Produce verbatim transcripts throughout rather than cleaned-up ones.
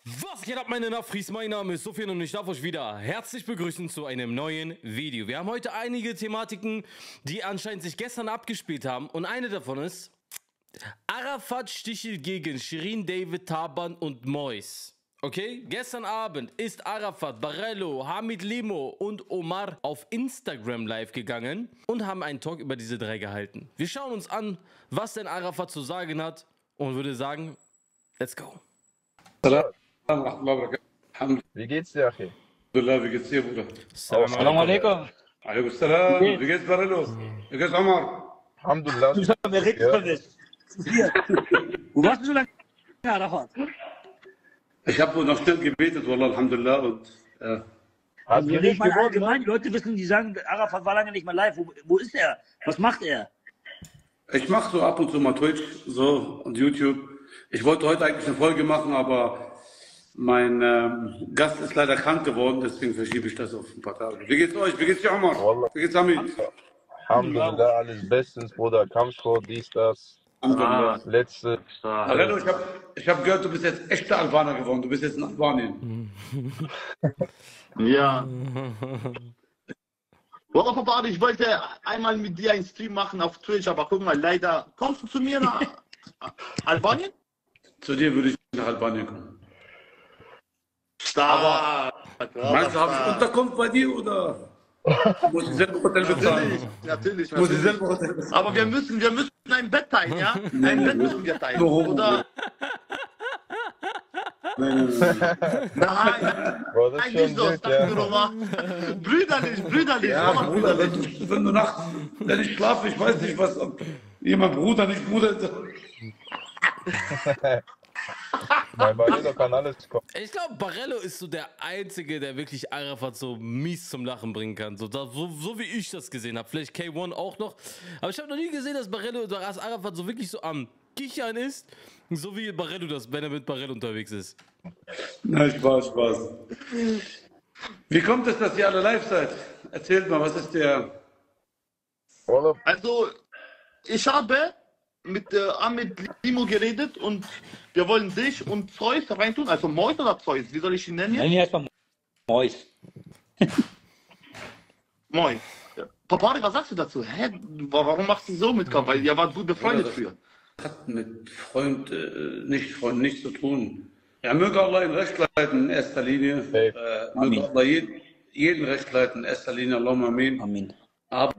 Was geht ab, meine Nafris? Mein Name ist Sofian und ich darf euch wieder herzlich begrüßen zu einem neuen Video. Wir haben heute einige Thematiken, die anscheinend sich gestern abgespielt haben, und eine davon ist Arafat Stichel gegen Shirin David, Taban und Mois. Okay, gestern Abend ist Arafat, Barello, Hamid Limo und Omar auf Instagram live gegangen und haben einen Talk über diese drei gehalten. Wir schauen uns an, was denn Arafat zu sagen hat, und würde sagen, let's go. Salam wa rahmatullah. Wie geht's dir, Achi? Alhamdulillah, wie geht's dir, Bruder? Salam alaikum. Alaikum salam. Wie geht's, Barello? Wie geht's, Omar? Alhamdulillah. Wer redet von dich? Hier. Wo warst du so lange, Arafat? Ich habe wohl noch still gebetet, Wallah, Alhamdulillah. Und, äh, Hast du Wir nicht reden mal gewonnen? allgemein. Die Leute wissen, die sagen, Arafat war lange nicht mehr live. Wo, wo ist er? Was macht er? ich mache so ab und zu mal Twitch so und YouTube. Ich wollte heute eigentlich eine Folge machen, aber mein ähm, Gast ist leider krank geworden, deswegen verschiebe ich das auf ein paar Tage. Wie geht's euch? Wie geht's dir, Omar? Wallah. Wie geht's, Hamid? Alhamdulillah, alles bestens, Bruder. Kampfsport, dies, das. Alhamdulillah. Letzte. Barello, ich habe ich hab gehört, du bist jetzt echter Albaner geworden. Du bist jetzt in Albanien. Ja. Wallah, Papa, ich wollte einmal mit dir einen Stream machen auf Twitch, aber guck mal, leider. Kommst du zu mir nach Albanien? Zu dir würde ich nach Albanien kommen. Stark. Meinst du, habe ich Unterkunft bei dir oder muss ich selber Hotel Natürlich, bezahlen? natürlich. Muss ich natürlich. selber Hotel bezahlen? Aber wir müssen, wir müssen ein Bett teilen, ja? Ein Bett müssen wir teilen. Oder? Nein, nein, nein. Nein, Boah, das nein, ist nicht schon so, wild, ja. Astaghfirullah. Brüderlich, brüderlich. Ja, Wallah, Bruder, wenn du, wenn du nachts, wenn ich schlafe, ich weiß nicht, was, ob jemand Bruder, nicht Bruder ist. Mein Barello kann alles kommen. Ich glaube, Barello ist so der Einzige, der wirklich Arafat so mies zum Lachen bringen kann. So, da, so, so wie ich das gesehen habe. Vielleicht K eins auch noch. Aber ich habe noch nie gesehen, dass Barello oder dass Arafat so wirklich so am Kichern ist. So wie Barello das, wenn er mit Barello unterwegs ist. Nein, Spaß, Spaß. Wie kommt es, dass ihr alle live seid? Erzählt mal, was ist der... Wallah, Also, ich habe mit äh, Ahmed Limo geredet und wir wollen dich und Zeus reintun. Also Mois oder Zeus? Wie soll ich ihn nennen jetzt? Nein, erstmal Mois. Mois. Ja. Papari, was sagst du dazu? Hä? Warum machst du so mit Kampf? Weil ihr wart gut befreundet Ja, das- früher. Hat mit Freund, äh, nicht Freund, nichts zu tun. Ja, möge Allah ihn recht leiten in erster Linie. Hey. Äh, Amin. möge Allah jeden, jeden recht leiten in erster Linie. Allahumma amin. Amin. Aber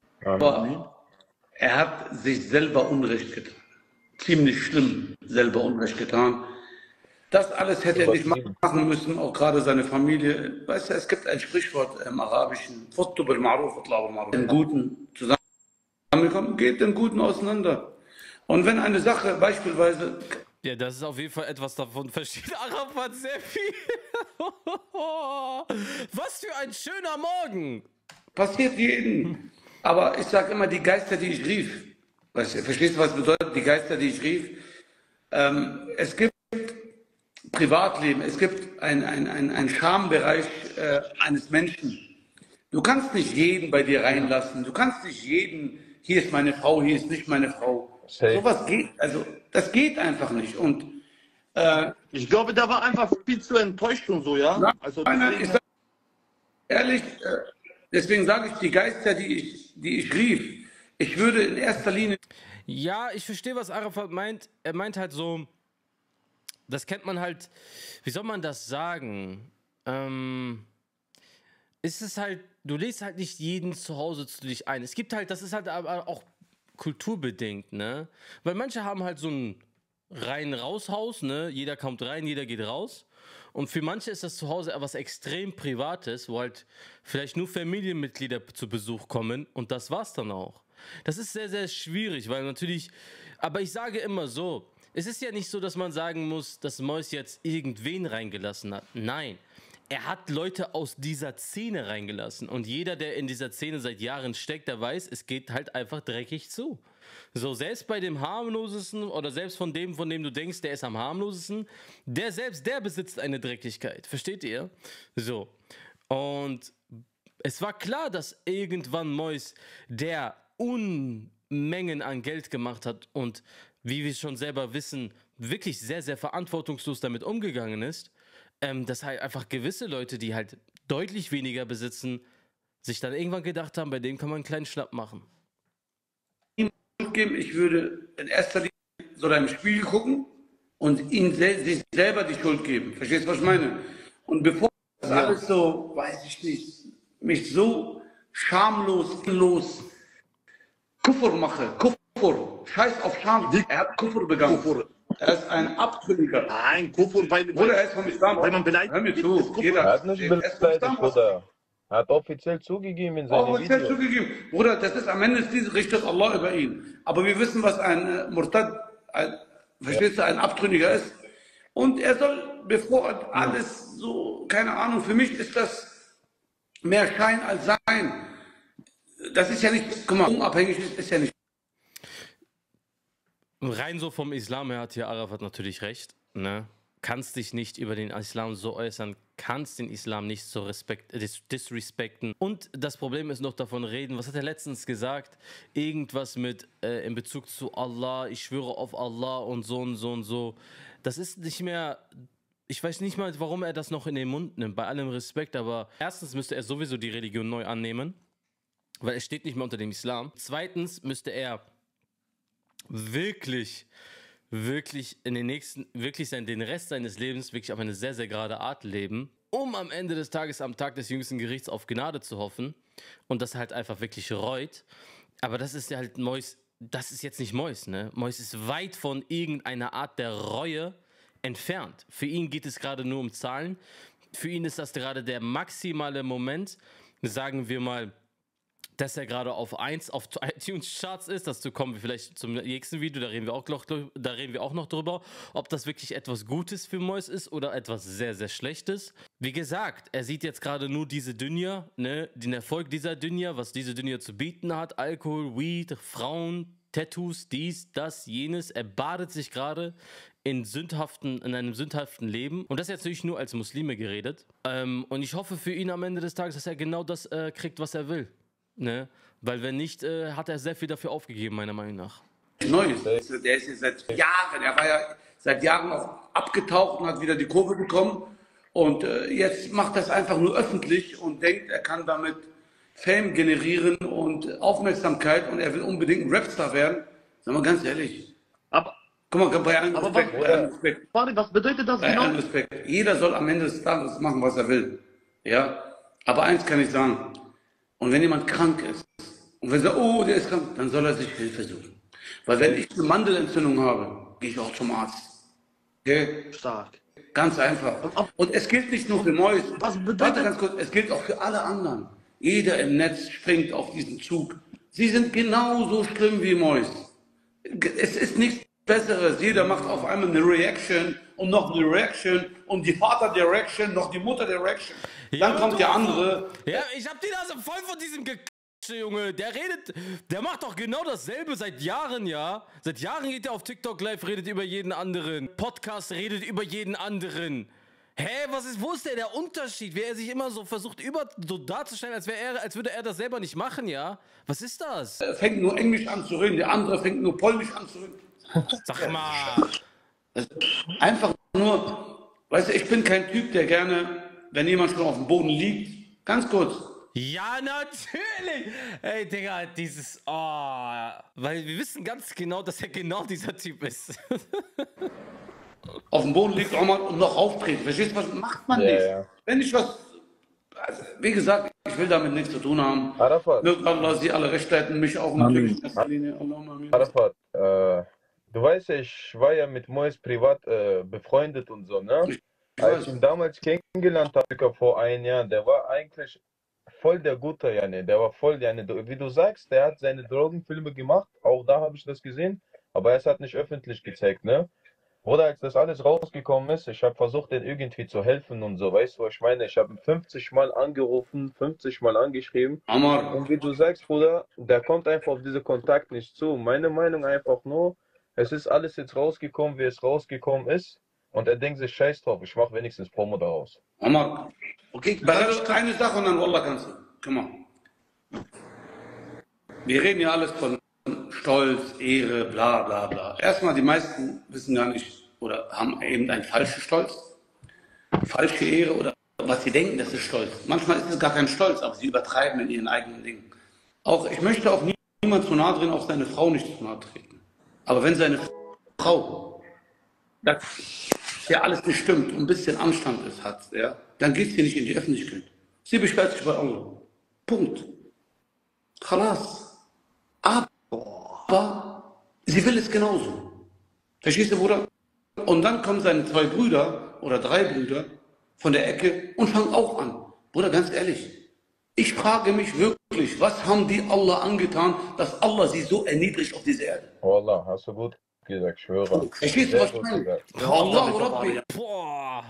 er hat sich selber Unrecht getan. Ziemlich schlimm selber Unrecht getan. Das alles hätte er nicht machen müssen, auch gerade seine Familie. Weißt du, es gibt ein Sprichwort im Arabischen, "Futtu bil ma'ruf, utla bil ma'ruf." Den Guten zusammengekommen, geht den Guten auseinander. Und wenn eine Sache beispielsweise, Ja, das ist auf jeden Fall etwas davon, versteht Arafat sehr viel. Was für ein schöner Morgen. passiert jedem. Aber ich sage immer, die Geister, die ich rief. Weißt du, verstehst du, was bedeutet, die Geister, die ich rief? Ähm, es gibt Privatleben, es gibt einen ein, ein, ein Schambereich äh, eines Menschen. Du kannst nicht jeden bei dir reinlassen. Du kannst nicht jeden, hier ist meine Frau, hier ist nicht meine Frau. Safe. Sowas geht, also das geht einfach nicht. Und äh, Ich glaube, der war einfach viel zu enttäuscht und so, ja? Nein, Also nein, deswegen- ich sag ehrlich, äh, deswegen sage ich, die Geister, die ich, die ich rief, ich würde in erster Linie Ja, ich verstehe, was Arafat meint. Er meint halt so, das kennt man halt, wie soll man das sagen? Ähm, ist es halt, du lädst halt nicht jeden zu Hause zu dich ein. Es gibt halt, das ist halt aber auch kulturbedingt, ne? Weil manche haben halt so ein Rein-Raus-Haus, ne? Jeder kommt rein, jeder geht raus. Und für manche ist das zu Hause etwas extrem Privates, wo halt vielleicht nur Familienmitglieder zu Besuch kommen, und das war's dann auch. Das ist sehr, sehr schwierig, weil natürlich, aber ich sage immer so, es ist ja nicht so, dass man sagen muss, dass Mois jetzt irgendwen reingelassen hat. Nein, er hat Leute aus dieser Szene reingelassen, und jeder, der in dieser Szene seit Jahren steckt, der weiß, es geht halt einfach dreckig zu. So, selbst bei dem harmlosesten oder selbst von dem, von dem du denkst, der ist am harmlosesten, der selbst, der besitzt eine Dreckigkeit. Versteht ihr? So. Und es war klar, dass irgendwann Mois, der Unmengen an Geld gemacht hat und, wie wir schon selber wissen, wirklich sehr, sehr verantwortungslos damit umgegangen ist, ähm, dass halt einfach gewisse Leute, die halt deutlich weniger besitzen, sich dann irgendwann gedacht haben, bei dem kann man einen kleinen Schnapp machen. Geben, ich würde in erster Linie so im Spiegel gucken und ihm sel sich selber die Schuld geben. Verstehst du, was ich meine? Und bevor das Ja. alles so, weiß ich nicht, mich so schamlos, los Kufr mache, Kufr, scheiß auf Scham, er hat Kufr begangen. Kufr. Er ist ein Abtrünniger. Nein, Kufur, weil, Bruder, er ist vom Islam. weil man beleidigt Hör mir ist, zu, ist Kufur. jeder Er hat nicht er ist vom beleidigt, Islam. Bruder. Er hat offiziell zugegeben in seinem Offiziell Video. zugegeben. Bruder, das ist am Ende diese richtet Allah über ihn. Aber wir wissen, was ein äh, Murtad, ein, verstehst du, ein Abtrünniger ist. Und er soll, bevor alles so, keine Ahnung, für mich ist das mehr Schein als Sein. Das ist ja nicht, guck mal, unabhängig ist, ist ja nicht. Rein so vom Islam her hat hier Arafat natürlich recht. Ne? Kannst dich nicht über den Islam so äußern, kannst den Islam nicht so respekt, dis disrespekten. Und das Problem ist noch davon reden, was hat er letztens gesagt? Irgendwas mit äh, in Bezug zu Allah, ich schwöre auf Allah und so und so und so. Das ist nicht mehr, ich weiß nicht mal, warum er das noch in den Mund nimmt, bei allem Respekt, aber erstens müsste er sowieso die Religion neu annehmen, weil er steht nicht mehr unter dem Islam. Zweitens müsste er wirklich, wirklich in den nächsten, wirklich sein, den Rest seines Lebens wirklich auf eine sehr, sehr gerade Art leben, um am Ende des Tages, am Tag des jüngsten Gerichts auf Gnade zu hoffen und das halt einfach wirklich reut. Aber das ist ja halt Mois, das ist jetzt nicht Mois, ne? Mois ist weit von irgendeiner Art der Reue entfernt. Für ihn geht es gerade nur um Zahlen. Für ihn ist das gerade der maximale Moment, sagen wir mal, dass er gerade auf eins auf iTunes-Charts ist. Dazu kommen wir vielleicht zum nächsten Video, da reden wir auch noch, da reden wir auch noch drüber, ob das wirklich etwas Gutes für Mois ist oder etwas sehr, sehr Schlechtes. Wie gesagt, er sieht jetzt gerade nur diese Dünja, ne, den Erfolg dieser Dünja, was diese Dünja zu bieten hat, Alkohol, Weed, Frauen, Tattoos, dies, das, jenes. Er badet sich gerade in sündhaften, in einem sündhaften Leben. Und das jetzt natürlich nur als Muslime geredet. Ähm, und ich hoffe für ihn am Ende des Tages, dass er genau das äh, kriegt, was er will. Ne? Weil wenn nicht, äh, hat er sehr viel dafür aufgegeben, meiner Meinung nach. Neues. Der ist jetzt seit Jahren, er war ja seit Jahren auch abgetaucht und hat wieder die Kurve bekommen. Und äh, jetzt macht das einfach nur öffentlich und denkt, er kann damit Fame generieren und Aufmerksamkeit und er will unbedingt ein Rapstar werden. Sag mal ganz ehrlich. Aber, Guck mal, bei allem aber Respekt, was, bei allem Respekt, Fari, was bedeutet das bei genau? allem Respekt. Jeder soll am Ende des Tages machen, was er will. Ja? Aber eins kann ich sagen. Und wenn jemand krank ist und wenn er sagt, oh, der ist krank, dann soll er sich Hilfe suchen. Weil wenn ich eine Mandelentzündung habe, gehe ich auch zum Arzt. Okay? Stark. Ganz einfach. Und es gilt nicht nur für Mois. Was bedeutet- Warte ganz kurz, es gilt auch für alle anderen. Jeder im Netz springt auf diesen Zug. Sie sind genauso schlimm wie Mois. Es ist nichts Besseres. Jeder macht auf einmal eine Reaction und noch eine Reaction und die Vater der Reaction, noch die Mutter der Reaction. Dann kommt der andere. Ja, ich hab die Nase voll von diesem Ge Junge. Der redet, der macht doch genau dasselbe seit Jahren, ja. Seit Jahren geht er auf TikTok live, redet über jeden anderen. Podcast redet über jeden anderen. Hä, was ist, wo ist der, der Unterschied? Wie er sich immer so versucht, über so darzustellen, als, wäre er, als würde er das selber nicht machen, ja? Was ist das? Er fängt nur Englisch an zu reden, der andere fängt nur Polnisch an zu reden. Sag mal. Einfach nur, weißt du, ich bin kein Typ, der gerne, wenn jemand schon auf dem Boden liegt, ganz kurz, Ja, natürlich. Ey, Digga, dieses, oh, weil wir wissen ganz genau, dass er genau dieser Typ ist. auf dem Boden liegt Omar und noch auftreten. Verstehst du, was macht man Ja, nicht? ja. Wenn ich was, also, wie gesagt, ich will damit nichts zu tun haben. Arafat, Möge Allah sie alle recht leiten, mich auch natürlich in erster Linie. Allahumma amin. Arafat, äh, du weißt ja, ich war ja mit Mois privat äh, befreundet und so, ne? Ich Als weiß. ich ihn damals kennengelernt habe, vor einem Jahr, der war eigentlich voll der Gute, Janne. Der war voll, Janne. Wie du sagst, der hat seine Drogenfilme gemacht, auch da habe ich das gesehen, aber er hat nicht öffentlich gezeigt, ne? Oder als das alles rausgekommen ist, ich habe versucht, den irgendwie zu helfen und so, weißt du, was ich meine? Ich habe ihn fünfzig Mal angerufen, fünfzig Mal angeschrieben. Omar, Und wie du sagst, Bruder, der kommt einfach auf diese Kontakt nicht zu. Meine Meinung einfach nur, es ist alles jetzt rausgekommen, wie es rausgekommen ist. Und er denkt sich, scheiß drauf, ich mache wenigstens Promo daraus. Omar, Okay, Barrel, eine Sache und dann Wallah kannst du. Guck mal. Wir reden ja alles von Stolz, Ehre, bla bla bla. Erstmal, die meisten wissen gar nicht oder haben eben einen falschen Stolz. falsche Ehre oder was sie denken, das ist Stolz. Manchmal ist es gar kein Stolz, aber sie übertreiben in ihren eigenen Dingen. Auch ich möchte auch niemand zu nahe treten, auch seine Frau nicht zu nahe treten. Aber wenn seine Frau, das ja alles nicht stimmt und ein bisschen Anstand ist, hat, ja, dann geht sie nicht in die Öffentlichkeit. Sie beschwert sich bei Allah. Punkt. Khalas. Aber sie will es genauso. Verstehst du, Bruder? Und dann kommen seine zwei Brüder oder drei Brüder von der Ecke und fangen auch an. Bruder, ganz ehrlich, ich frage mich wirklich, was haben die Allah angetan, dass Allah sie so erniedrigt auf dieser Erde? Wallah, hast du gut gesagt, ich schwöre. Verstehst du, Sehr was ich gut meine? gesagt. Ja, Allah, Alter, Rabbi. Boah.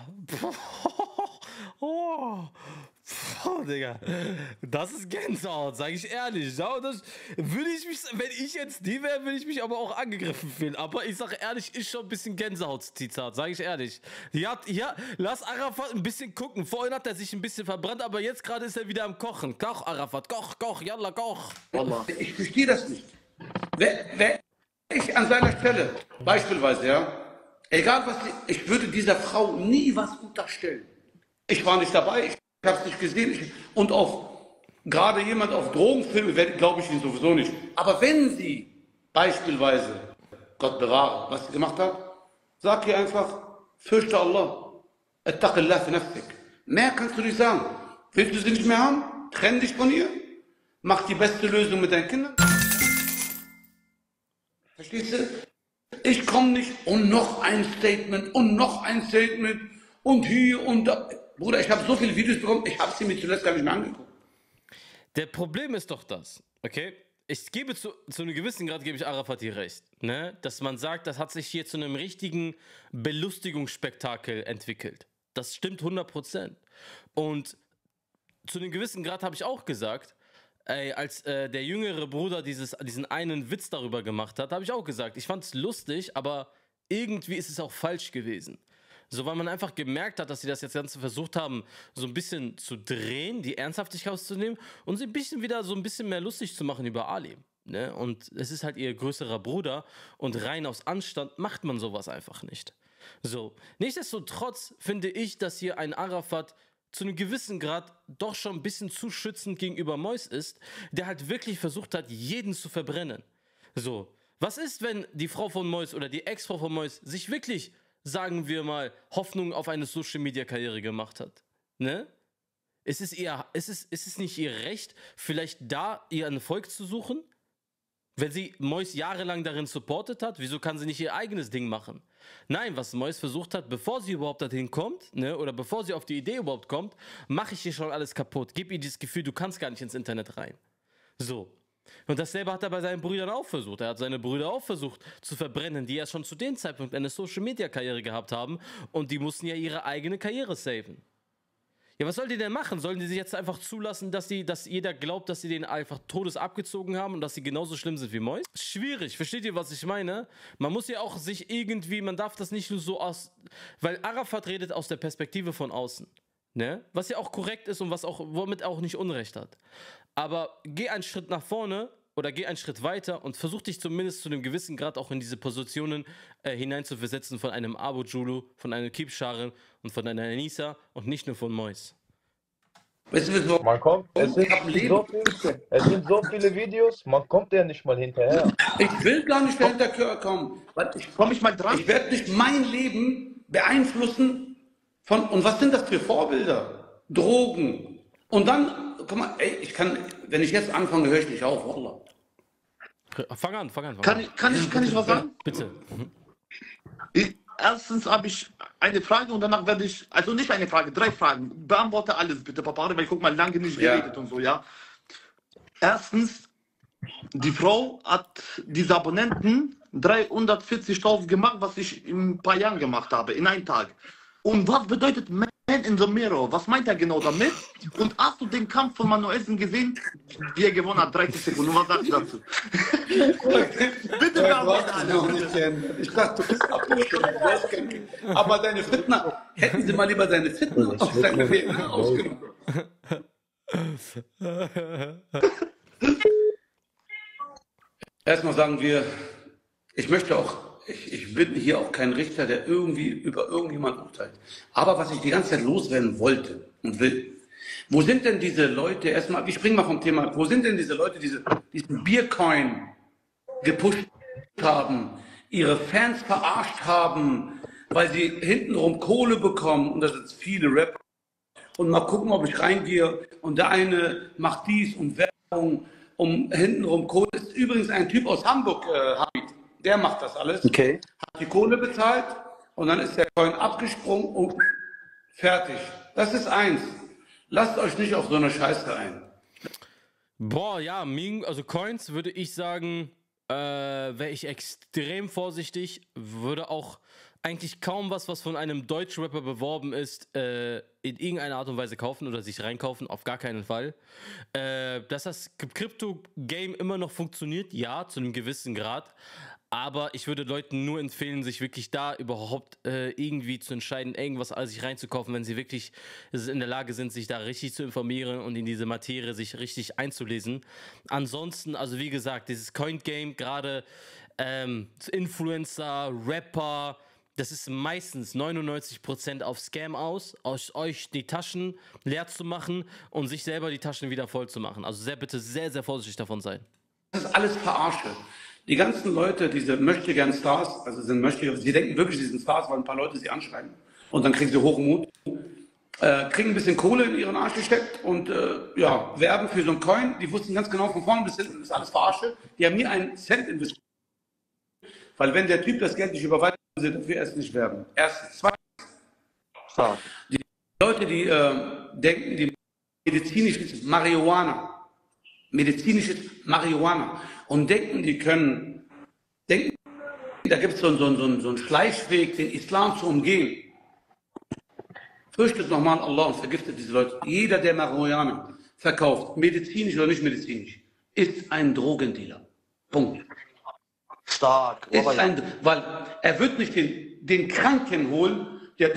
Oh. Boah, Digga. Das ist Gänsehaut, sag ich ehrlich. Ja, das würde ich mich, wenn ich jetzt die wäre, würde ich mich aber auch angegriffen fühlen. Aber ich sag ehrlich, ist schon ein bisschen Gänsehaut-Zitat, sag ich ehrlich. Ja, ja, lass Arafat ein bisschen gucken. Vorhin hat er sich ein bisschen verbrannt, aber jetzt gerade ist er wieder am Kochen. Koch, Arafat, koch, koch, yalla, koch. Wallah. Ich verstehe das nicht. Wer, wer ich an seiner Stelle, beispielsweise, ja, egal was, ich würde dieser Frau nie was unterstellen. Ich war nicht dabei, ich habe es nicht gesehen. Ich, und auf gerade jemand auf Drogenfilme, glaube ich ihn sowieso nicht. Aber wenn sie beispielsweise, Gott bewahre, was sie gemacht hat, sag ihr einfach, fürchte Allah. Attaqillah fi nafsik. Mehr kannst du nicht sagen. Willst du sie nicht mehr haben? Trenn dich von ihr. Mach die beste Lösung mit deinen Kindern. Verstehst du? Ich komme nicht und noch ein Statement und noch ein Statement und hier und da. Bruder, ich habe so viele Videos bekommen, ich habe sie mir zuletzt gar nicht mehr angeguckt. Der Problem ist doch das, okay? Ich gebe zu, zu einem gewissen Grad, gebe ich Arafat hier recht, ne? Dass man sagt, das hat sich hier zu einem richtigen Belustigungsspektakel entwickelt. Das stimmt hundert Prozent. Und zu einem gewissen Grad habe ich auch gesagt, ey, als äh, der jüngere Bruder dieses, diesen einen Witz darüber gemacht hat, habe ich auch gesagt, ich fand es lustig, aber irgendwie ist es auch falsch gewesen. So, weil man einfach gemerkt hat, dass sie das jetzt Ganze versucht haben, so ein bisschen zu drehen, die Ernsthaftigkeit rauszunehmen und sie ein bisschen wieder so ein bisschen mehr lustig zu machen über Ali. Ne? Und es ist halt ihr größerer Bruder und rein aus Anstand macht man sowas einfach nicht. So, nichtsdestotrotz finde ich, dass hier ein Arafat zu einem gewissen Grad doch schon ein bisschen zu schützend gegenüber Mois ist, der halt wirklich versucht hat, jeden zu verbrennen. So, was ist, wenn die Frau von Mois oder die Ex-Frau von Mois sich wirklich, sagen wir mal, Hoffnung auf eine Social-Media-Karriere gemacht hat? Ne? Ist es, ihr, ist, es, ist es nicht ihr Recht, vielleicht da ihren Erfolg zu suchen? Wenn sie Mois jahrelang darin supportet hat, wieso kann sie nicht ihr eigenes Ding machen? Nein, was Mois versucht hat, bevor sie überhaupt dorthin kommt, ne, oder bevor sie auf die Idee überhaupt kommt, mache ich ihr schon alles kaputt. Gib ihr dieses Gefühl, du kannst gar nicht ins Internet rein. So. Und dasselbe hat er bei seinen Brüdern auch versucht. Er hat seine Brüder auch versucht zu verbrennen, die ja schon zu dem Zeitpunkt eine Social-Media-Karriere gehabt haben und die mussten ja ihre eigene Karriere saven. Ja, was soll die denn machen? Sollen die sich jetzt einfach zulassen, dass, die, dass jeder glaubt, dass sie den einfach todes abgezogen haben und dass sie genauso schlimm sind wie Mois? Schwierig, versteht ihr, was ich meine? Man muss ja auch sich irgendwie, man darf das nicht nur so aus, weil Arafat redet aus der Perspektive von außen, ne? Was ja auch korrekt ist und was auch, womit er auch nicht Unrecht hat. Aber geh einen Schritt nach vorne oder geh einen Schritt weiter und versuch dich zumindest zu einem gewissen Grad auch in diese Positionen äh, hineinzuversetzen von einem Abu Julu, von einem Kibscharen und von einer Anissa und nicht nur von Mois. Weißt du, wieso? Man kommt, es sind, Ich hab ein Leben. so viel, es sind so viele Videos, man kommt ja nicht mal hinterher. Ich will gar nicht dahinter kommen. Weil ich, Komm ich mal dran? ich werde nicht mein Leben beeinflussen von, und was sind das für Vorbilder? Drogen. Und dann, guck mal, ey, ich kann, wenn ich jetzt anfange, höre ich nicht auf, Wallah. Fang an, fang an. Fang Kann an. ich, kann ich, kann ich was sagen? Bitte. Ich, erstens habe ich eine Frage und danach werde ich, also nicht eine Frage, drei Fragen. Beantworte alles bitte, Papa, weil ich guck mal lange nicht Ja. geredet und so, ja. Erstens, die Frau hat diese Abonnenten dreihundertvierzigtausend gemacht, was ich in ein paar Jahren gemacht habe, in einem Tag. Und was bedeutet Man in the Mirror? Was meint er genau damit? Und hast du den Kampf von Manuelsen gesehen, wie er gewonnen hat, dreißig Sekunden? Und was sagst du dazu? Bitte beantworte alles. Ich dachte, du bist abgestimmt. Du hast kein- Aber deine Fitna, hätten sie mal lieber deine Fitna aus deinem Leben ausgenommen. Erstmal sagen wir, ich möchte auch ich, ich bin hier auch kein Richter, der irgendwie über irgendjemand urteilt. Aber was ich die ganze Zeit loswerden wollte und will, wo sind denn diese Leute, erstmal, ich springe mal vom Thema ab, wo sind denn diese Leute, die diese, diesen Biercoin gepusht haben, ihre Fans verarscht haben, weil sie hintenrum Kohle bekommen, und das sind viele Rapper, und mal gucken, ob ich reingehe, und der eine macht dies und Werbung, um hintenrum Kohle. Das ist übrigens ein Typ aus Hamburg, äh, Hamid, der macht das alles, Okay. hat die Kohle bezahlt, und dann ist der Coin abgesprungen und fertig. Das ist eins. Lasst euch nicht auf so eine Scheiße ein. Boah, ja, Meme, also Coins würde ich sagen, äh, wäre ich extrem vorsichtig, würde auch eigentlich kaum was, was von einem Deutschrapper beworben ist, äh, in irgendeiner Art und Weise kaufen oder sich reinkaufen, auf gar keinen Fall. Äh, dass das Krypto-Game immer noch funktioniert, ja, zu einem gewissen Grad. Aber ich würde Leuten nur empfehlen, sich wirklich da überhaupt äh, irgendwie zu entscheiden, irgendwas alles sich reinzukaufen, wenn sie wirklich in der Lage sind, sich da richtig zu informieren und in diese Materie sich richtig einzulesen. Ansonsten, also wie gesagt, dieses Coin-Game, gerade ähm, Influencer, Rapper, das ist meistens neunundneunzig Prozent auf Scam aus, aus euch die Taschen leer zu machen und sich selber die Taschen wieder voll zu machen. Also sehr, bitte sehr, sehr vorsichtig davon sein. Das ist alles Verarsche. Die ganzen Leute, diese möchtegern Stars, also sind möchte, sie denken wirklich, sie sind Stars, weil ein paar Leute sie anschreiben. Und dann kriegen sie Hochmut, äh, kriegen ein bisschen Kohle in ihren Arsch gesteckt und äh, ja, werben für so einen Coin. Die wussten ganz genau von vorne bis hinten, das ist alles Verarsche. Die haben nie einen Cent investiert. Weil wenn der Typ das Geld nicht überweist, sie dafür erst nicht werben. Erstens. Zweitens. Die Leute, die äh, denken, die medizinisches Marihuana, medizinisches Marihuana und denken, die können, denken, da gibt es so, so, so, so einen Schleichweg, den Islam zu umgehen. Fürchtet nochmal Allah und vergiftet diese Leute. Jeder, der Marihuana verkauft, medizinisch oder nicht medizinisch, ist ein Drogendealer. Punkt. Stark. Ist Aber ja. ein, weil er wird nicht den, den Kranken holen, der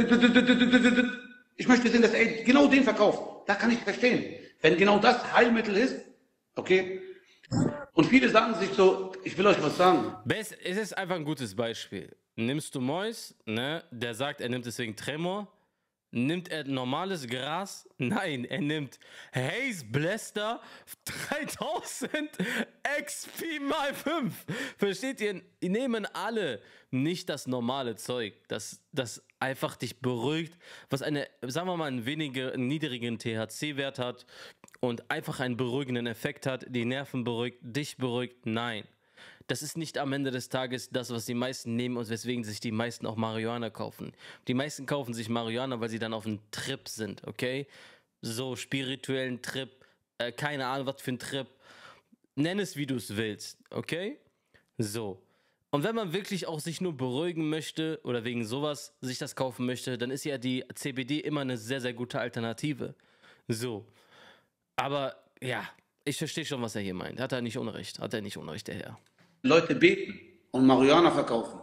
ich möchte sehen, dass er genau den verkauft. Da kann ich verstehen. Wenn genau das Heilmittel ist, okay. Und viele sagen sich so, ich will euch was sagen. Best, es ist einfach ein gutes Beispiel. Nimmst du Mois, ne, der sagt, er nimmt deswegen Tremor. Nimmt er normales Gras? Nein, er nimmt Haze Blaster dreitausend X P mal fünf. Versteht ihr? Die nehmen alle nicht das normale Zeug, das, das einfach dich beruhigt, was eine, sagen wir mal, einen weniger einen niedrigen T H C-Wert hat und einfach einen beruhigenden Effekt hat, die Nerven beruhigt, dich beruhigt. Nein. Das ist nicht am Ende des Tages das, was die meisten nehmen und weswegen sich die meisten auch Marihuana kaufen. Die meisten kaufen sich Marihuana, weil sie dann auf einem Trip sind, okay? So spirituellen Trip, äh, keine Ahnung, was für ein Trip. Nenn es, wie du es willst, okay? So. Und wenn man wirklich auch sich nur beruhigen möchte oder wegen sowas sich das kaufen möchte, dann ist ja die C B D immer eine sehr, sehr gute Alternative. So. Aber ja, ich verstehe schon, was er hier meint. Hat er nicht Unrecht? Hat er nicht Unrecht, der Herr? Leute beten und Marihuana verkaufen.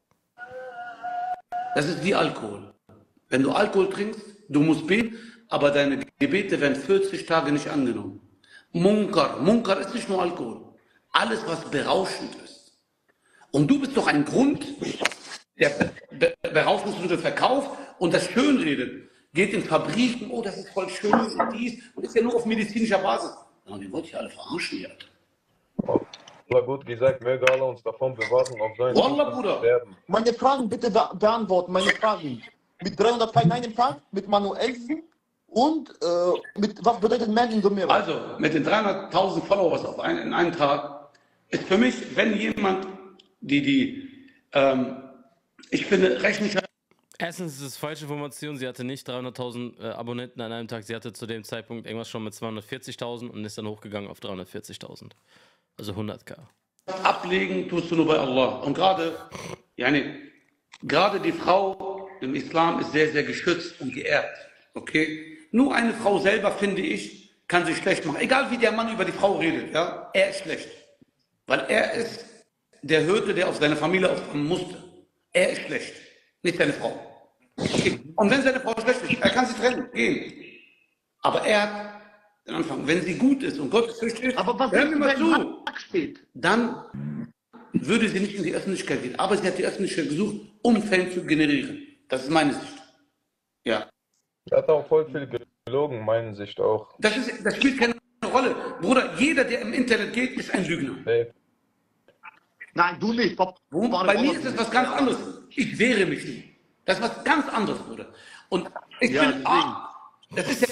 Das ist wie Alkohol. Wenn du Alkohol trinkst, du musst beten, aber deine Gebete werden vierzig Tage nicht angenommen. Munkar. Munkar ist nicht nur Alkohol. Alles, was berauschend ist. Und du bist doch ein Grund, der Be Be Berauschungsmittel verkauft und das schönredet. Geht in Fabriken, oh, das ist voll schön und dies. Und ist ja nur auf medizinischer Basis. Ja, die wollt ihr alle verarschen, ja. Allah gut gesagt, möge Allah uns davon bewahren, auf seinen Wallah, Bruder. sterben. Meine Fragen bitte be beantworten, meine Fragen. Mit dreihundert Fallen einen Tag, mit manuellsten und äh, mit, was bedeutet Man in the Mirror? Also, mit den dreihunderttausend Followers auf einen, in einem Tag ist für mich, wenn jemand die, die, ähm, ich finde, rechnen. Erstens ist es falsche Information, sie hatte nicht dreihunderttausend äh, Abonnenten an einem Tag, sie hatte zu dem Zeitpunkt irgendwas schon mit zweihundertvierzigtausend und ist dann hochgegangen auf dreihundertvierzigtausend. Also hunderttausend. Ablegen tust du nur bei Allah. Und gerade, yani, gerade die Frau im Islam ist sehr, sehr geschützt und geehrt. Okay? Nur eine Frau selber, finde ich, kann sich schlecht machen. Egal wie der Mann über die Frau redet, ja? Er ist schlecht. Weil er ist der Hirte, der auf seine Familie aufkommen musste. Er ist schlecht, nicht seine Frau. Okay. Und wenn seine Frau schlecht ist, er kann sie trennen, gehen. Aber er hat Anfang, wenn sie gut ist und Gott ist fürchterlich, Aber was hör mir mal zu, steht? dann würde sie nicht in die Öffentlichkeit gehen. Aber sie hat die Öffentlichkeit gesucht, um Fame zu generieren. Das ist meine Sicht. Ja. Er hat auch voll viel gelogen, meine Sicht auch. Das, ist, das spielt keine Rolle. Bruder, jeder, der im Internet geht, ist ein Lügner. Safe. Nein, du nicht. Pop, Wo, bei mir ist es was ganz anderes. Ich wehre mich nicht. Das ist was ganz anderes, Bruder. Und ich Ja, bin, ah, das ist ja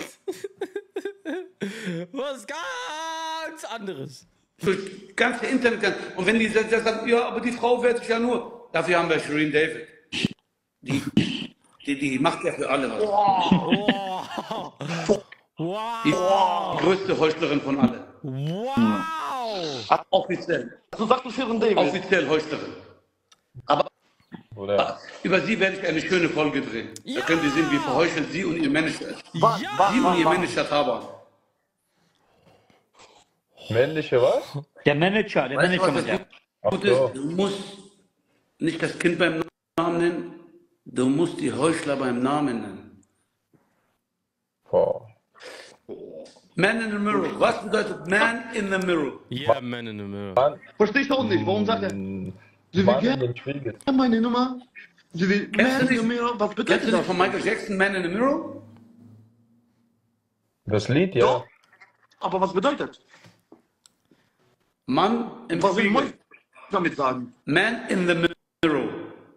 Was ganz anderes. das ganze Internet. Und wenn die sagen, ja, aber die Frau wehrt sich ja nur. Dafür haben wir Shireen David. Die, die, die macht ja für alle was. Wow. Die Wow. größte Heuchlerin von allen. Wow. Offiziell. Du sagst du Sharon David. Offiziell Heuchlerin. Aber Oder? über sie werde ich eine schöne Folge drehen. Ja. Da könnt ihr sehen, wie verheuchelt sie und ihr Manager ist. Wann, Ja. wann, Sie und wann, ihr wann? Manager Taban. Männliche was? Der Manager, der Weißt du, Manager was mit der. das Ach Gute ist? so. Du musst nicht das Kind beim Namen nennen, du musst die Heuchler beim Namen nennen. Boah. Man in the mirror. Was bedeutet man in the mirror? Yeah, man in the mirror. Mann, Verstehe ich auch nicht. Warum sagt er, mm, sie will Mann in gerne dem Spiegel. meine Nummer? Sie will Kennst du mehr nicht- mir. Was Kennst bedeutet du noch das? von Michael Jackson Man in the Mirror? Das Lied, ja. Doch. Aber was bedeutet? Mann im Was will Mois Spiegel. damit sagen? Man in the mirror.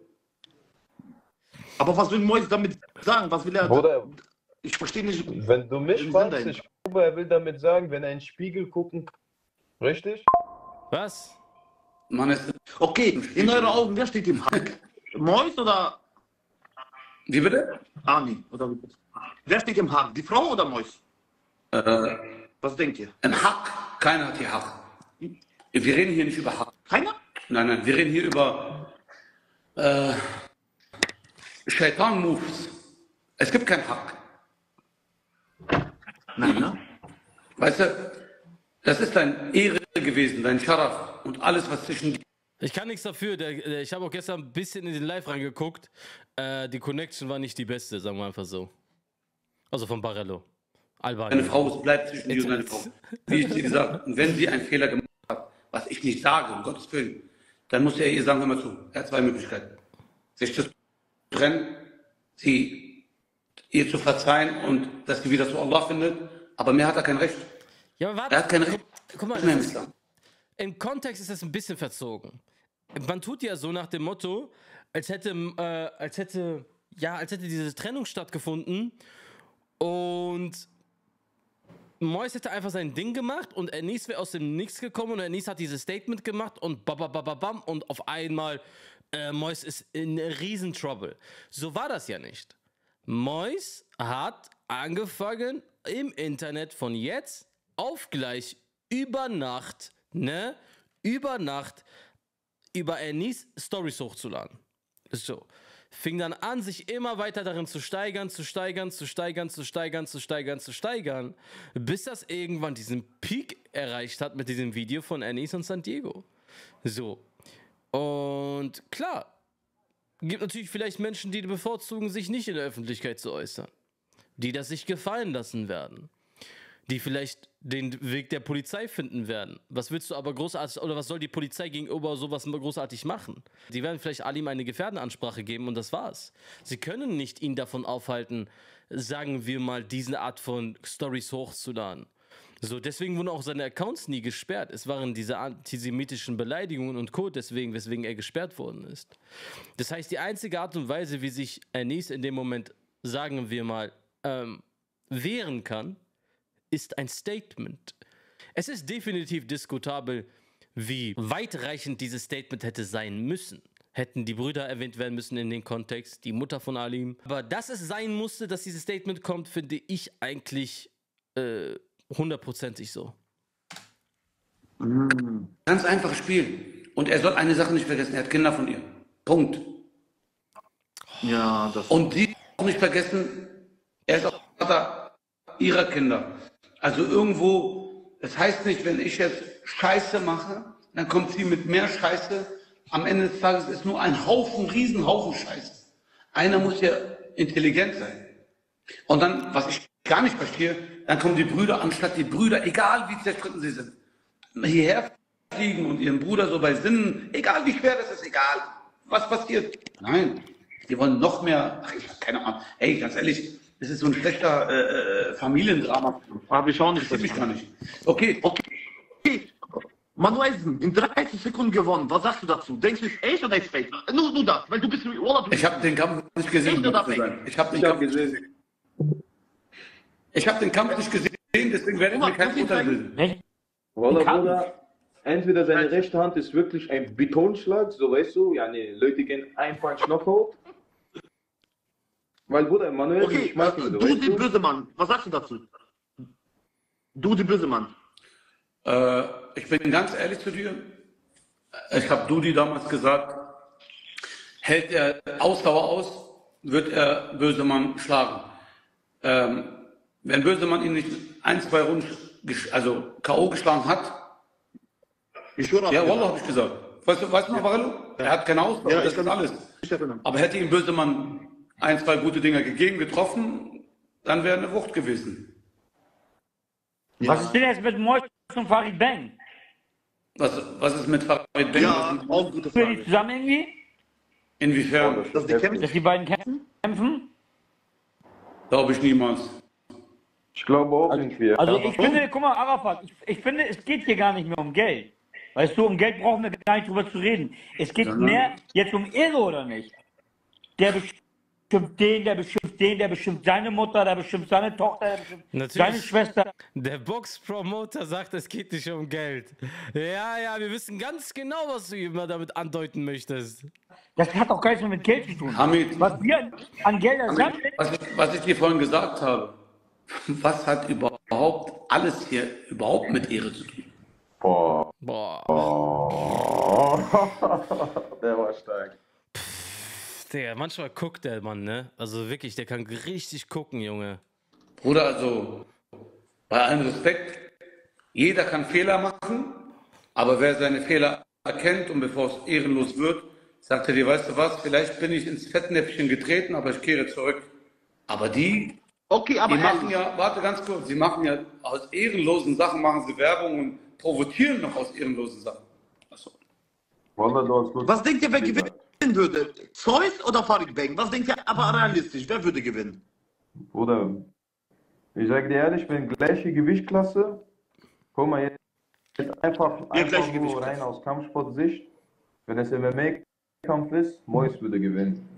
Aber was will Mois damit sagen? Was will er? Bruder, Ich verstehe nicht. wenn du mich Im fragst, Sinn ich glaube, er will damit sagen, wenn er in den Spiegel gucken kann. Richtig? Was? Mann ist. Okay, in euren Augen, wer steht im Hack? Mois oder Wie bitte? Ani? Oder wer steht im Hack? Die Frau oder Mois? Äh, Was denkt ihr? ein Hack. Keiner hat hier Hack. Wir reden hier nicht über Hack. Keiner? Nein, nein, wir reden hier über äh, Shaitan-Moves. Es gibt kein Hack. Nein, ne? Weißt du, das ist dein Ehre gewesen, dein Scharaf und alles, was zwischen. Ich kann nichts dafür. Der, der, ich habe auch gestern ein bisschen in den Live reingeguckt. Äh, die Connection war nicht die beste, sagen wir einfach so. Also von Barello. Deine Albanien. Frau, es bleibt zwischen dir und deiner Frau. Wie ich dir gesagt habe. Und wenn sie einen Fehler gemacht hat, was ich nicht sage, um Gottes Willen, dann muss er ihr sagen, hör mal zu. Er hat zwei Möglichkeiten. Sich zu trennen, sie ihr zu verzeihen und dass sie wieder zu Allah findet. Aber mehr hat er kein Recht. Ja, aber Er warte. hat kein Recht. Guck, guck mal, mehr im das ist, Islam. im Kontext ist das ein bisschen verzogen. Man tut ja so nach dem Motto, als hätte, äh, als hätte, ja, als hätte diese Trennung stattgefunden und Mois hätte einfach sein Ding gemacht und Enis wäre aus dem Nichts gekommen und Enis hat dieses Statement gemacht und babababam und auf einmal äh, Mois ist in riesen Trouble. So war das ja nicht. Mois hat angefangen im Internet von jetzt auf gleich über Nacht, ne, über Nacht über Enis Stories hochzuladen. So. Fing dann an, sich immer weiter darin zu steigern, zu steigern, zu steigern, zu steigern, zu steigern, zu steigern, bis das irgendwann diesen Peak erreicht hat mit diesem Video von Enis und San Diego. So. Und klar, gibt natürlich vielleicht Menschen, die bevorzugen, sich nicht in der Öffentlichkeit zu äußern. Die das sich gefallen lassen werden. Die vielleicht den Weg der Polizei finden werden. Was willst du aber großartig, oder was soll die Polizei gegenüber sowas großartig machen? Die werden vielleicht Alim eine Gefährdenansprache geben und das war's. Sie können nicht ihn davon aufhalten, sagen wir mal, diese Art von Stories hochzuladen. So, deswegen wurden auch seine Accounts nie gesperrt. Es waren diese antisemitischen Beleidigungen und Co., deswegen, weswegen er gesperrt worden ist. Das heißt, die einzige Art und Weise, wie sich Enis in dem Moment, sagen wir mal, ähm, wehren kann, ist ein Statement. Es ist definitiv diskutabel, wie weitreichend dieses Statement hätte sein müssen. Hätten die Brüder erwähnt werden müssen in dem Kontext, die Mutter von Alim. Aber dass es sein musste, dass dieses Statement kommt, finde ich eigentlich äh, hundertprozentig so. Ganz einfaches Spiel. Und er soll eine Sache nicht vergessen, er hat Kinder von ihr. Punkt. Ja, das. Und die auch nicht vergessen, er ist auch Vater ihrer Kinder. Also irgendwo, das heißt nicht, wenn ich jetzt Scheiße mache, dann kommt sie mit mehr Scheiße. Am Ende des Tages ist nur ein Haufen, Riesenhaufen Scheiße. Einer muss ja intelligent sein. Und dann, was ich gar nicht verstehe, dann kommen die Brüder, anstatt die Brüder, egal wie zerstritten sie sind, hierher liegen und ihren Bruder so bei Sinnen, egal wie schwer das ist, egal was passiert. Nein, die wollen noch mehr, ach, ich hab keine Ahnung. Ey, ganz ehrlich, das ist so ein schlechter äh, Familiendrama. Habe ich auch nicht Interessiert mich gar nicht. Okay, Okay. Manuelsen, in dreißig Sekunden gewonnen. Was sagst du dazu? Denkst du, ist echt oder ist fake? Nur, nur das, weil du bist... Wallah, du ich habe den Kampf nicht gesehen. Echt oder um ehrlich zu fake? sein. Ich habe den, Ich hab Kampf nicht gesehen. gesehen. Ich habe den Kampf nicht gesehen, deswegen werde ich mir kein Urteil bilden. Echt? Wallah, Kann- Bruder, entweder seine rechte Hand ist wirklich ein Betonschlag, so weißt du, ja, nee, Leute gehen ein Punch Knockout. Weil, Bruder, Manuel, Okay, ich mag äh, ihn, so, du, weißt die du? böse Mann. Was sagst du dazu? Du, die böse Mann. Äh, ich bin ganz ehrlich zu dir. Ich habe Dudi damals gesagt, hält er Ausdauer aus, wird er Bösemann schlagen. Ähm, wenn Bösemann ihn nicht ein, zwei Runden, gesch- also K O geschlagen hat, Ich schwöre auf ja, dich. Wallah, habe ich gesagt. Weißt du, weißt du noch, Varello? Er hat keine Ausdauer, Ja, ich das ist kann- alles. Ich erinnere. Aber hätte ihm Bösemann ein, zwei gute Dinger gegeben, getroffen, dann wäre eine Wucht gewesen. Was ist denn jetzt mit Mois und Farid Bang? Was, was ist mit Farid Bang? Ja, auch gute Sind die Frage. zusammen irgendwie? Inwiefern? Dass die kämpfen? Dass die beiden kämpfen? Glaube ich niemals. Ich glaube auch irgendwie. Also ja. ich finde, guck mal, Arafat, ich, ich finde, es geht hier gar nicht mehr um Geld. Weißt du, um Geld brauchen wir gar nicht drüber zu reden. Es geht Sondern- mehr jetzt um Irre oder nicht. Der beschimpft den, der beschimpft den, der beschimpft seine Mutter, der beschimpft seine Tochter, der beschimpft Natürlich. seine Schwester. Der Box-Promoter sagt, es geht nicht um Geld. Ja, ja, wir wissen ganz genau, was du immer damit andeuten möchtest. Das hat auch gar nichts mehr mit Geld zu tun. Hamid, Was wir an Geld sammeln, was ich, was ich dir vorhin gesagt habe, was hat überhaupt alles hier überhaupt mit Ehre zu tun? Boah. Boah, Oh. Der war stark. Digga, manchmal guckt der Mann, ne? Also wirklich, der kann richtig gucken, Junge. Bruder, also bei allem Respekt, jeder kann Fehler machen, aber wer seine Fehler erkennt und bevor es ehrenlos wird, sagt er dir, weißt du was, vielleicht bin ich ins Fettnäpfchen getreten, aber ich kehre zurück. Aber die, Okay, aber die machen ehrlich, ja, warte ganz kurz, sie machen ja aus ehrenlosen Sachen machen sie Werbung und provozieren noch aus ehrenlosen Sachen. Achso. Wallah, du hast gut. was denkt ihr, wer gewinnen würde? Zeus oder Farid Bang? Was denkt ihr aber realistisch? Wer würde gewinnen? Bruder, ich sag dir ehrlich, ich bin gleiche Gewichtsklasse. Guck mal, jetzt jetzt einfach, Ja, einfach gleiche nur Gewichtsklasse. rein aus Kampfsportsicht. Wenn es M M A-Kampf ist, Mois würde gewinnen.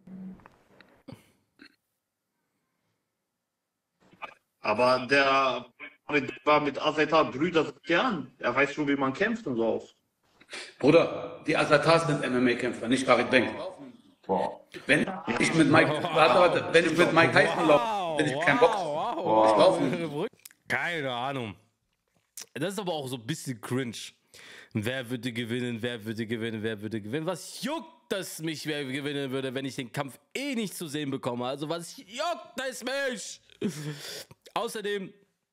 Aber der war mit Azaita Brüder seit Jahren. Er weiß schon, wie man kämpft und so aus. Bruder, die Asatars sind M M A-Kämpfer, nicht Farid Bang. Boah. Wenn ich mit Mike, warte, warte, wenn ich mit Mike Tyson laufe, bin ich kein Boxer. wow, Ich laufe nicht. wow. Keine Ahnung. Das ist aber auch so ein bisschen cringe. Wer würde gewinnen, wer würde gewinnen, wer würde gewinnen? Was juckt das mich, wer gewinnen würde, wenn ich den Kampf eh nicht zu sehen bekomme? Also was juckt das mich? Außerdem,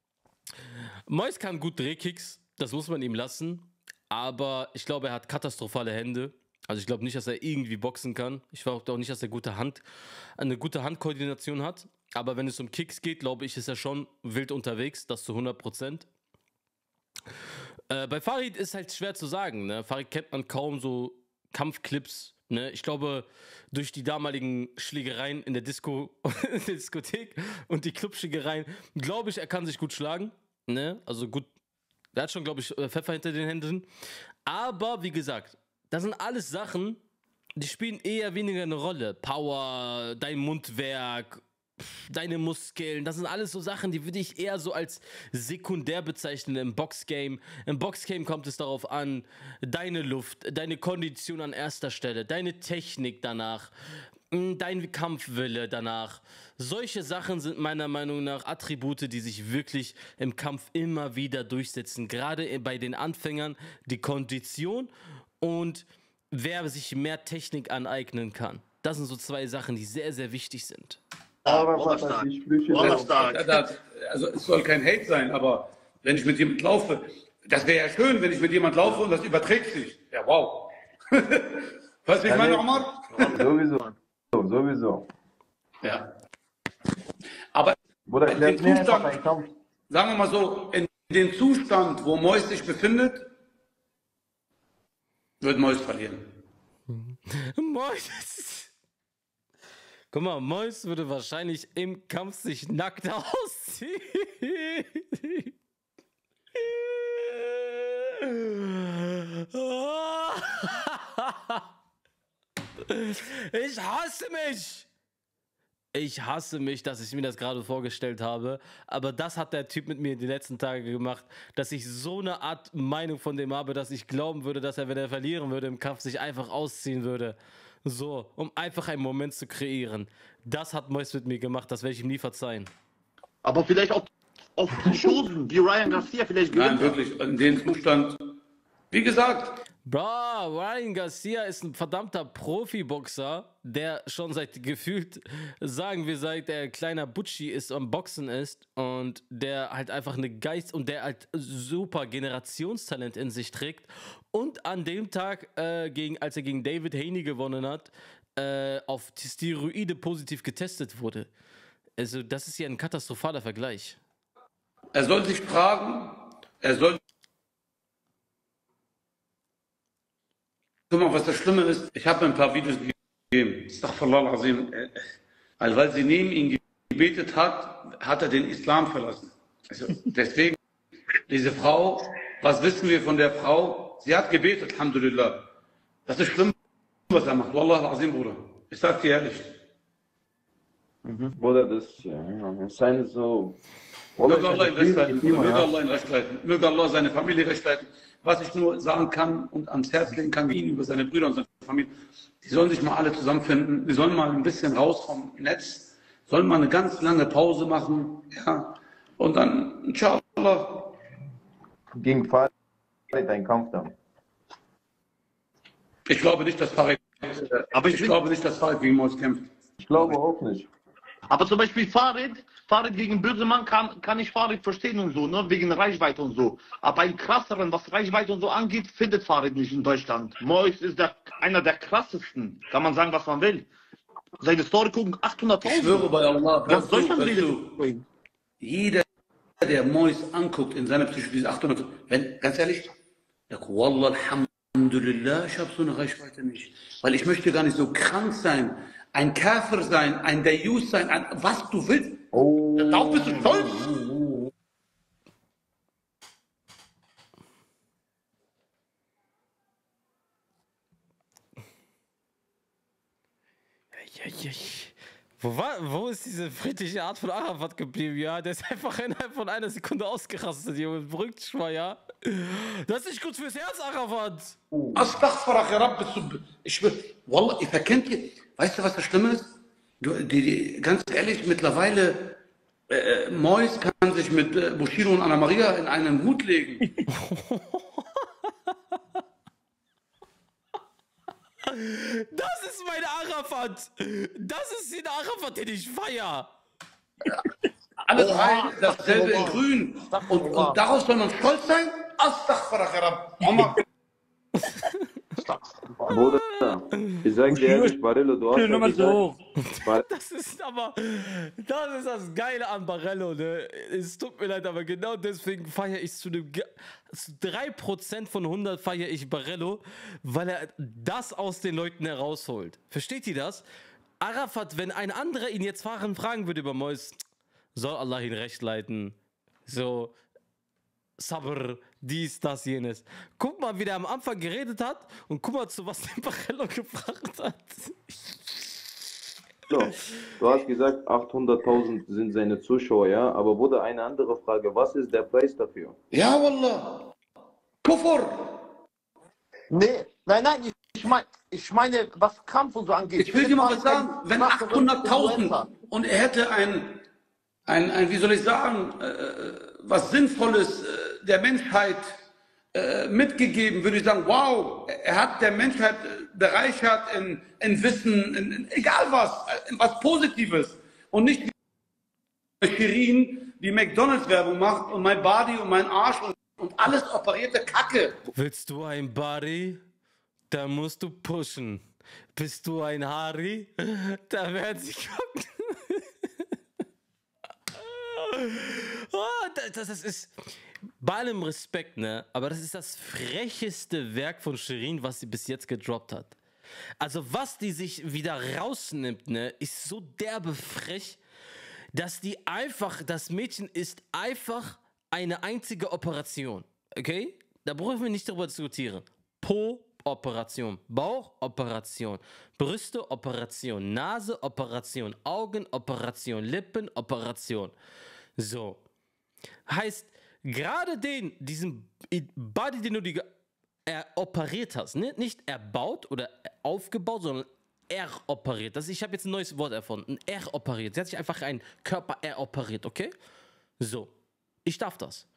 Mois kann gut Drehkicks, das muss man ihm lassen. Aber ich glaube, er hat katastrophale Hände. Also ich glaube nicht, dass er irgendwie boxen kann. Ich glaube auch nicht, dass er gute Hand, eine gute Handkoordination hat. Aber wenn es um Kicks geht, glaube ich, ist er schon wild unterwegs. Das zu hundert Prozent. Äh, bei Farid ist halt schwer zu sagen. Ne? Farid kennt man kaum so Kampfclips. Ne? Ich glaube, durch die damaligen Schlägereien in der Disco, in der Diskothek und die Clubschlägereien, glaube ich, er kann sich gut schlagen. Ne? Also gut. Der hat schon, glaube ich, Pfeffer hinter den Händen. Aber wie gesagt, das sind alles Sachen, die spielen eher weniger eine Rolle. Power, dein Mundwerk, deine Muskeln, das sind alles so Sachen, die würde ich eher so als sekundär bezeichnen im Boxgame. Im Boxgame kommt es darauf an, deine Luft, deine Kondition an erster Stelle, deine Technik danach, dein Kampfwille danach. Solche Sachen sind meiner Meinung nach Attribute, die sich wirklich im Kampf immer wieder durchsetzen. Gerade bei den Anfängern die Kondition und wer sich mehr Technik aneignen kann. Das sind so zwei Sachen, die sehr, sehr wichtig sind. Wallah Wallah, stark. die Sprüche Wallah sind- stark. Da- da- Also es soll kein Hate sein, aber wenn ich mit jemand laufe, das wäre ja schön, wenn ich mit jemand laufe und das überträgt sich. Ja, wow. Weißt du, wie ich meine, Omar? Sowieso. Sowieso. Ja. Aber Bruder, in erklärt dem mir einfach Zustand, einen Kampf. sagen wir mal so, in dem Zustand, wo Mois sich befindet, Wird Mois verlieren. Mois. Guck mal, Mois würde wahrscheinlich im Kampf sich nackt ausziehen. Ich hasse mich. Ich hasse mich, dass ich mir das gerade vorgestellt habe. Aber das hat der Typ mit mir die letzten Tage gemacht, dass ich so eine Art Meinung von dem habe, dass ich glauben würde, dass er, wenn er verlieren würde im Kampf, sich einfach ausziehen würde. So, um einfach einen Moment zu kreieren. Das hat Mois mit mir gemacht, das werde ich ihm nie verzeihen. Aber vielleicht auch auf Chosen, wie Ryan Garcia vielleicht Nein, gewinnt. wirklich, in dem Zustand. Wie gesagt, Bro, Ryan Garcia ist ein verdammter Profiboxer, der schon seit gefühlt, sagen wir, seit er kleiner Butchi ist, am Boxen ist und der halt einfach eine Geist und der halt super Generationstalent in sich trägt und an dem Tag, äh, gegen, als er gegen David Haney gewonnen hat, äh, auf Steroide positiv getestet wurde. Also das ist ja ein katastrophaler Vergleich. er soll sich fragen, er soll. Guck mal, was das Schlimme ist, ich habe ein paar Videos gegeben. Astaghfirullah al-Azim. Also, weil sie neben ihm gebetet hat, hat er den Islam verlassen. Also, deswegen, diese Frau, was wissen wir von der Frau? Sie hat gebetet, Alhamdulillah. Das ist schlimm, was er macht. Wallah al-Azim, Bruder. Ich sag dir ehrlich. Bruder, das ja, seine so. Möge Allah ihn recht leiten, Bruder. Möge Allah ihn recht leiten. Möge Allah seine Familie recht leiten. Was ich nur sagen kann und ans Herz legen kann, wie ihn über seine Brüder und seine Familie, die sollen sich mal alle zusammenfinden, die sollen mal ein bisschen raus vom Netz, sollen mal eine ganz lange Pause machen, ja, und dann, inshallah. Gegen Farid ein Kampf dann. Ich glaube nicht, dass Farid, Aber ich ich will- glaube nicht, dass Farid gegen Mois kämpft. Ich glaube auch nicht. Aber zum Beispiel Farid, Farid gegen Bösemann kann, kann ich Farid verstehen und so, ne? Wegen Reichweite und so. Aber ein krasseren, was Reichweite und so angeht, findet Farid nicht in Deutschland. Mois ist der, einer der krassesten. Kann man sagen, was man will. Seine Story gucken Ich schwöre achthunderttausend. bei Allah, Ganz weißt du, Deutschland weißt redet du, über ihn. jeder, der Mois anguckt in seiner Psyche, diese achthundert, wenn, ganz ehrlich, sag, Wallah, Alhamdulillah, ich habe so eine Reichweite nicht. Weil ich möchte gar nicht so krank sein, ein Käfer sein, ein Dayus sein, ein, was du willst. Oh. Darauf bist du stolz. Ja, ja, ja. Wo, war, wo ist diese friedliche Art von Arafat geblieben? Ja, der ist einfach innerhalb von einer Sekunde ausgerastet, Junge. Beruhigt mal, ja. Das ist nicht gut fürs Herz, Arafat. Astaghfirullah, ya Rabb, bist du, ich will, Wallah, ihr verkennt ihr, weißt du, was das Schlimme ist? Du, die, die, ganz ehrlich, mittlerweile, äh, Mois kann sich mit äh, Bushido und Anna Maria in einen Hut legen. Das ist mein Arafat. Das ist den Arafat, den ich feier. Alle Oha, drei dasselbe in Astaghfirullah. grün. Und, Astaghfirullah. und daraus soll man stolz sein? Astaghfirullah, ya Rabb. Omar, Bruder, ich sag dir ehrlich, Barello, du hast ja Nummer so gesagt, hoch. Bar- Das ist aber, das ist das Geile an Barello, ne? Es tut mir leid, aber genau deswegen feiere ich zu dem, ge- zu drei Prozent von hundert feiere ich Barello, weil er das aus den Leuten herausholt. Versteht ihr das? Arafat, wenn ein anderer ihn jetzt fahren, fragen würde über Mois, soll Allah ihn recht leiten? So, Sabr, dies, das, jenes. Guck mal, wie der am Anfang geredet hat und guck mal, zu was der Barello gebracht hat. So, du hast gesagt, achthunderttausend sind seine Zuschauer, ja? Aber Bruder, eine andere Frage, was ist der Preis dafür? ja, Wallah. Kufur. Nee, nein, nein, ich, ich, mein, ich meine, was Kampf und so angeht. Ich will dir mal was sagen, wenn achthunderttausend und er hätte ein, ein, ein, wie soll ich sagen, äh, was Sinnvolles äh, der Menschheit äh, mitgegeben, würde ich sagen, wow, er hat der Menschheit äh, bereichert in, in Wissen, in, in, egal was, äh, in was Positives und nicht wie Shirin, die McDonalds-Werbung macht und mein Body und mein Arsch und, und alles operierte Kacke. Willst du ein Body? Da musst du pushen. Bist du ein Hari? Da werden sie gucken. Oh, das, das ist. bei allem Respekt, ne, aber das ist das frecheste Werk von Shirin, was sie bis jetzt gedroppt hat. Also was die sich wieder rausnimmt, ne, ist so derbe frech, dass die einfach, das Mädchen ist einfach eine einzige Operation, okay? Da brauchen wir nicht darüber diskutieren. Po-Operation, Bauchoperation, Brüste-Operation, Nase-Operation, Augen-Operation, Lippen-Operation. So. Heißt, gerade den, diesen Body, den du die er operiert hast, ne? Nicht erbaut oder aufgebaut, sondern eroperiert. Das, ich habe jetzt ein neues Wort erfunden. Eroperiert. Sie hat sich einfach einen Körper eroperiert, okay? So. Ich darf das.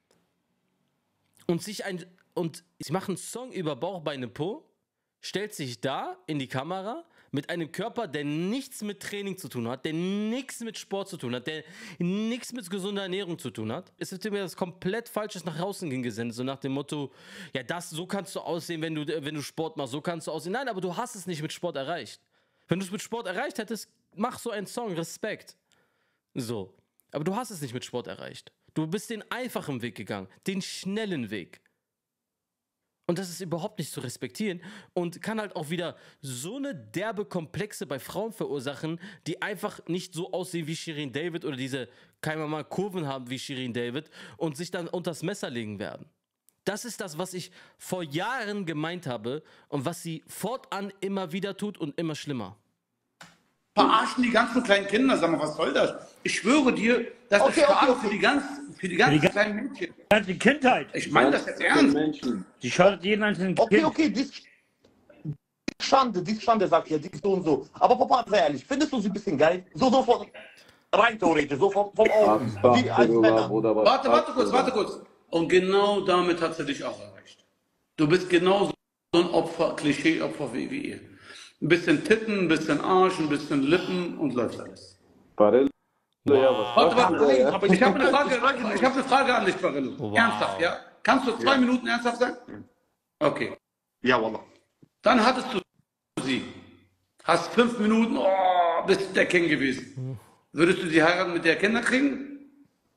Und sich ein und sie macht einen Song über Bauch, Beine, Po, stellt sich da in die Kamera mit einem Körper, der nichts mit Training zu tun hat, der nichts mit Sport zu tun hat, der nichts mit gesunder Ernährung zu tun hat. Es wird mir das komplett Falsches nach außen hingesendet, so nach dem Motto, ja, das, so kannst du aussehen, wenn du, wenn du Sport machst, so kannst du aussehen. Nein, aber du hast es nicht mit Sport erreicht. Wenn du es mit Sport erreicht hättest, mach so einen Song, Respekt. So. Aber du hast es nicht mit Sport erreicht. Du bist den einfachen Weg gegangen, den schnellen Weg. Und das ist überhaupt nicht zu respektieren und kann halt auch wieder so eine derbe Komplexe bei Frauen verursachen, die einfach nicht so aussehen wie Shirin David oder diese, kann man mal Kurven haben wie Shirin David und sich dann unters Messer legen werden. Das ist das, was ich vor Jahren gemeint habe und was sie fortan immer wieder tut und immer schlimmer. Verarschen die ganzen kleinen Kinder, sag mal, was soll das? Ich schwöre dir, das Okay, ist schade okay, okay. für die ganzen, für die ganzen kleinen Mädchen. Ganze Kindheit. Ich meine das jetzt ernst. Menschen. Die schadet jeden einzelnen Okay, Kind. okay, die ist Schande, die ist Schande, sagt ihr, die ist so und so. Aber Papa, sei ehrlich, findest du sie ein bisschen geil? So, so von, rein theoretisch, so vom, vom Augen, wie als Männer. Warte, warte kurz, warte kurz. Und genau damit hat sie dich auch erreicht. Du bist genauso ein Opfer, Klischee-Opfer wie, wie ihr. Ein bisschen Titten, ein bisschen Arsch, ein bisschen Lippen und läuft alles. Barillo, ja, was Warte, machst du da, warte, ja? aber ich habe eine Frage, ich habe eine Frage an dich, Barillo. Wow. Ernsthaft, ja? Kannst du zwei Minuten ernsthaft sein? Okay. Ja, Wallah. Dann hattest du sie. Hast fünf Minuten, oh, bist der King gewesen. Würdest du sie heiraten, mit der Kinder kriegen?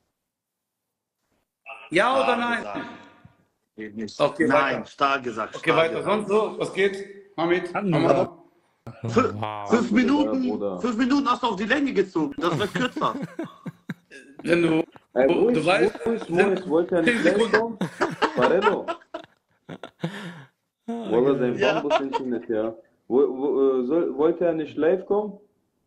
Ja oder nein? Geht nicht. Okay, Nein, weiter. stark gesagt. Okay, stark weiter. gesagt. Sonst so, was geht? Hamid? Hatten Hamad? wir. Fünf, Wow. fünf Minuten, Bruder. fünf Minuten hast du auf die Länge gezogen. Das wird kürzer. Wenn du, Ey, wo du ist, weißt, wo ist Mois? Wollte er nicht zehn gleich Sekunden. kommen? Barillo. Wallah, sein Ja. Bambus entzündet, ja. Wo, wo, äh, soll, wollte er nicht live kommen?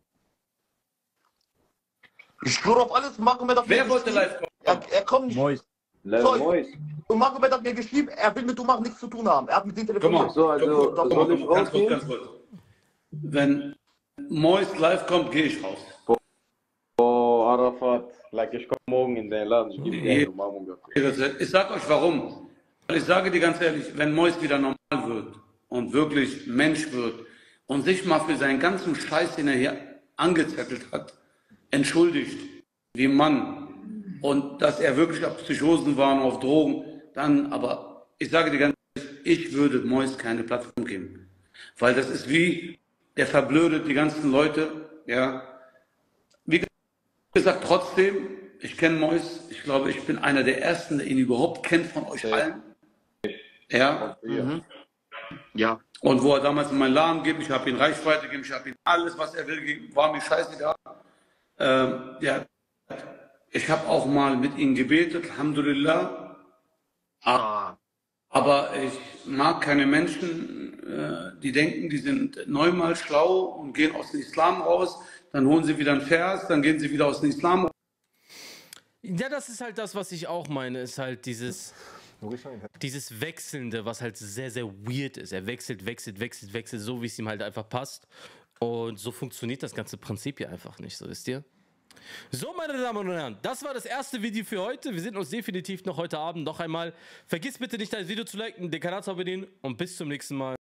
Ich schwöre auf alles, Magomed hat mir wer wollte geschrieben, live kommen? er, er kommt nicht. Mois. Live Soll- Mois. Und Magomed hat mir geschrieben, er will mit Umar nichts zu tun haben. Er hat mit dem Guck mal, telefoniert. So, also, guck mal, soll ich guck mal, ganz kurz, rausgehen? ganz kurz. Wenn Mois live kommt, gehe ich raus. Oh, Arafat. Like, ich komme morgen in den Laden. Ich gebe dir eine Umarmung dafür. Ich sag euch warum. Ich sage dir ganz ehrlich, wenn Mois wieder normal wird und wirklich Mensch wird und sich mal für seinen ganzen Scheiß, den er hier angezettelt hat, entschuldigt, wie Mann, und dass er wirklich auf Psychosen war und auf Drogen, dann, aber ich sage dir ganz ehrlich, ich würde Mois keine Plattform geben. Weil das ist wie, der verblödet die ganzen Leute, ja. Wie gesagt, trotzdem, ich kenne Mois, ich glaube, ich bin einer der Ersten, der ihn überhaupt kennt von euch allen. Ja. Mhm. Ja. Und wo er damals in meinen Laden gibt, ich habe ihm Reichweite gegeben, ich habe ihm alles, was er will, gegeben, war mir scheißegal. Ähm, ja, ich habe auch mal mit ihm gebetet, Alhamdulillah. Ah. Aber ich mag keine Menschen, äh, die denken, die sind neunmal schlau und gehen aus dem Islam raus, dann holen sie wieder einen Vers, dann gehen sie wieder aus dem Islam raus. Ja, das ist halt das, was ich auch meine, ist halt dieses, dieses Wechselnde, was halt sehr, sehr weird ist. Er wechselt, wechselt, wechselt, wechselt, so wie es ihm halt einfach passt. Und so funktioniert das ganze Prinzip hier einfach nicht, so wisst ihr? So, meine Damen und Herren, das war das erste Video für heute. Wir sehen uns definitiv noch heute Abend noch einmal. Vergiss bitte nicht, das Video zu liken, den Kanal zu abonnieren und bis zum nächsten Mal.